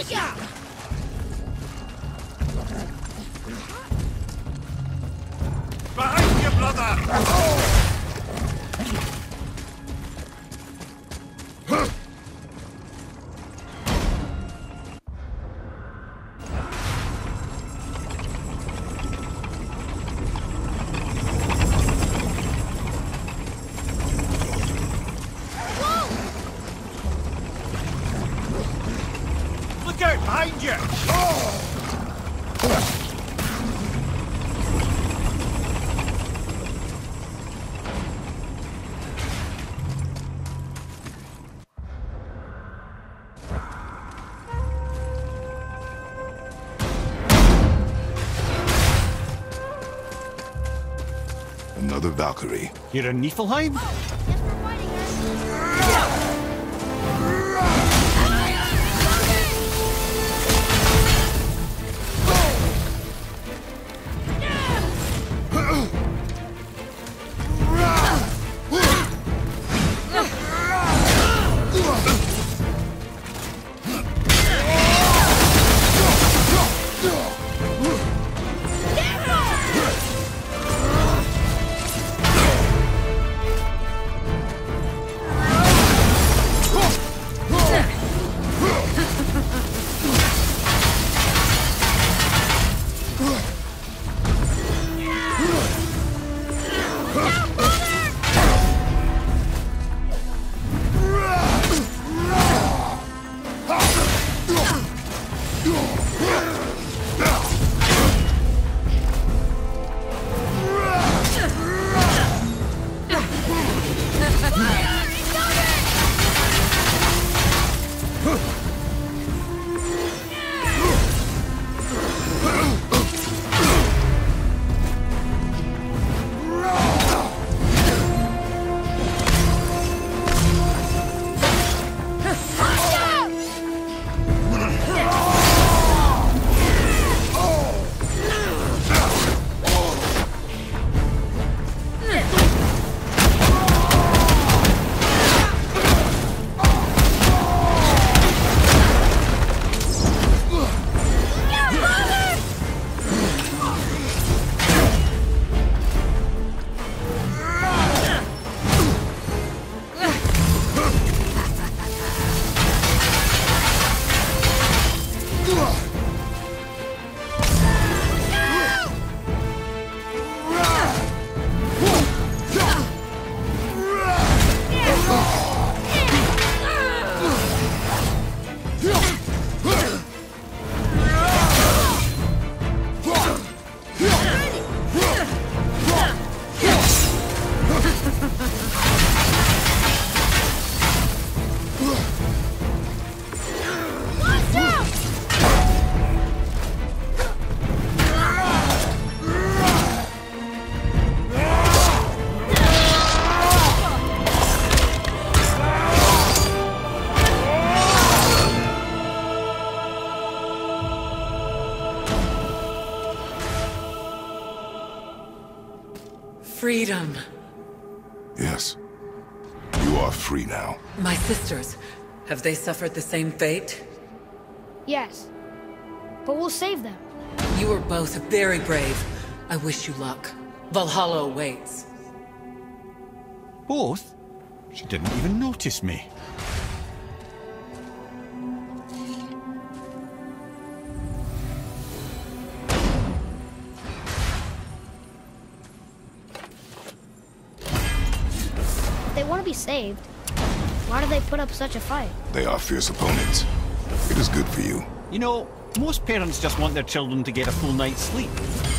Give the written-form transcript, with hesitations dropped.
Behind you, brother! Look out behind you! Another Valkyrie. You're in Niflheim? Freedom. Yes. You are free now. My sisters, have they suffered the same fate? Yes. But we'll save them. You were both very brave. I wish you luck. Valhalla awaits. Both? She didn't even notice me. If they want to be saved, why do they put up such a fight? They are fierce opponents. It is good for you. You know, most parents just want their children to get a full night's sleep.